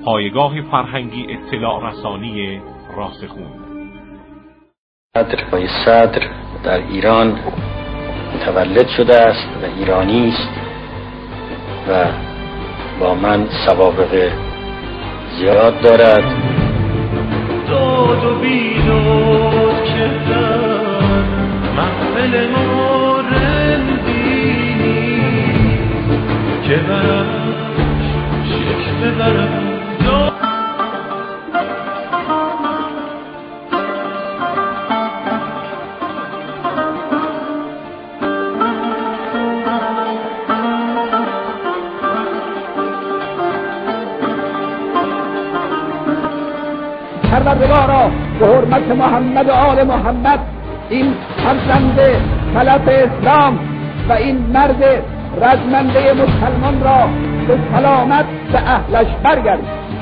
پایگاه فرهنگی اطلاع رسانی راسخون. صدر در ایران متولد شده است و ایرانی است و با من سوابق زیاد دارد. داد و بیداد کردن محفل ما رندینی که برش شکل برم پروردگارا به حرمت محمد و آل محمد این فرزند خلف اسلام و این مرد رزمنده مسلمان را به سلامت به اهلش برگرد.